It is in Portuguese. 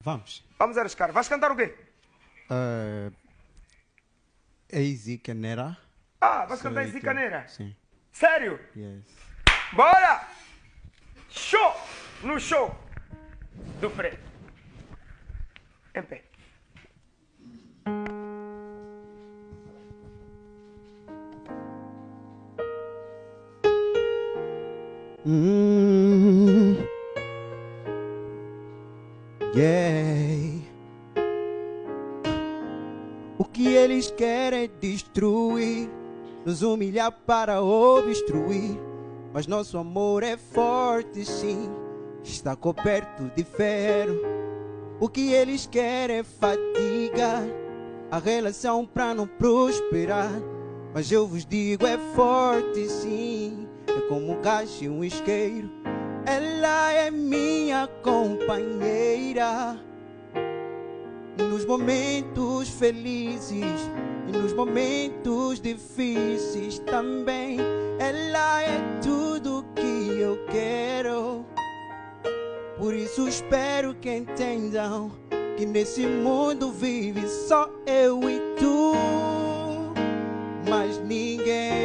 Vamos. Vamos arriscar. Vais cantar o quê? Easy Canera. Ah, vais cantar Easy Canera? Sim. Sério? Yes. Bora! Show! No show do Fred. Em pé. Yeah. O que eles querem é destruir, nos humilhar para obstruir. Mas nosso amor é forte, sim, está coberto de ferro. O que eles querem é fatigar a relação para não prosperar. Mas eu vos digo, é forte, sim, é como um gajo e um isqueiro. Ela é minha companheira nos momentos felizes e nos momentos difíceis também. Ela é tudo que eu quero. Por isso espero que entendam que nesse mundo vive só eu e tu, mas ninguém.